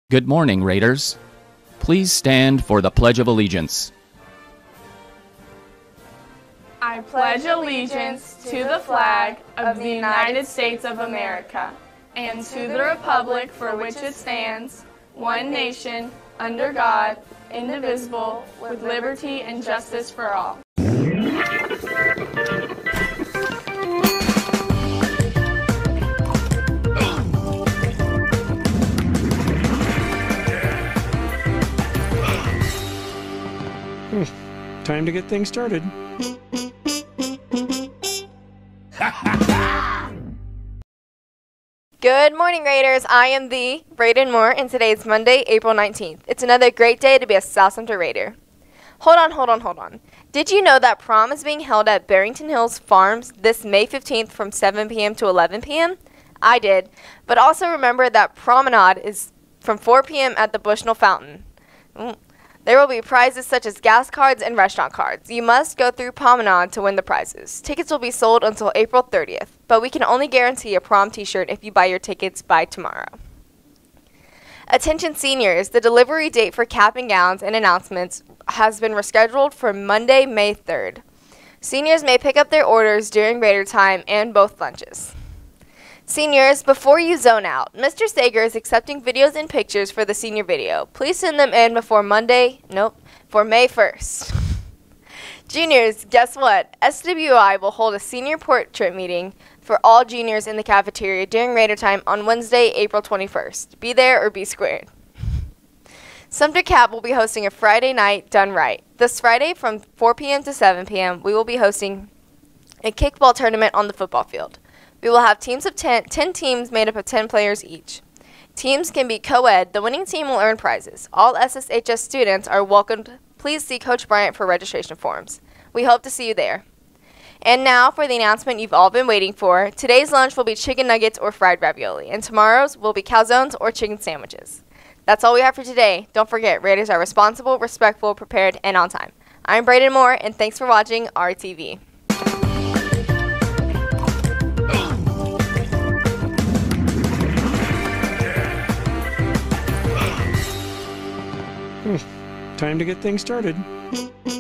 Good morning, Raiders. Please stand for the Pledge of Allegiance. I pledge allegiance to the flag of the United States of America and to the republic for which it stands, one nation, under God, indivisible, with liberty and justice for all. Time to get things started. Good morning, Raiders. I am the Brayden Moore, and today is Monday, April 19th. It's another great day to be a Southampton Raider. Hold on. Did you know that prom is being held at Barrington Hills Farms this May 15th from 7 p.m. to 11 p.m.? I did. But also remember that promenade is from 4 p.m. at the Bushnell Fountain. There will be prizes such as gas cards and restaurant cards. You must go through Promenade to win the prizes. Tickets will be sold until April 30th, but we can only guarantee a prom t-shirt if you buy your tickets by tomorrow. Attention seniors, the delivery date for cap and gowns and announcements has been rescheduled for Monday, May 3rd. Seniors may pick up their orders during Raider time and both lunches. Seniors, before you zone out, Mr. Sager is accepting videos and pictures for the senior video. Please send them in before May 1st. Juniors, guess what? SWI will hold a senior portrait meeting for all juniors in the cafeteria during Raider time on Wednesday, April 21st. Be there or be squared. Sumter Cap will be hosting a Friday night done right. This Friday from 4 p.m. to 7 p.m. we will be hosting a kickball tournament on the football field. We will have teams of 10 teams made up of 10 players each. Teams can be co-ed. The winning team will earn prizes. All SSHS students are welcomed. Please see Coach Bryant for registration forms. We hope to see you there. And now for the announcement you've all been waiting for. Today's lunch will be chicken nuggets or fried ravioli, and tomorrow's will be calzones or chicken sandwiches. That's all we have for today. Don't forget, Raiders are responsible, respectful, prepared, and on time. I'm Brayden Moore, and thanks for watching RTV. Time to get things started.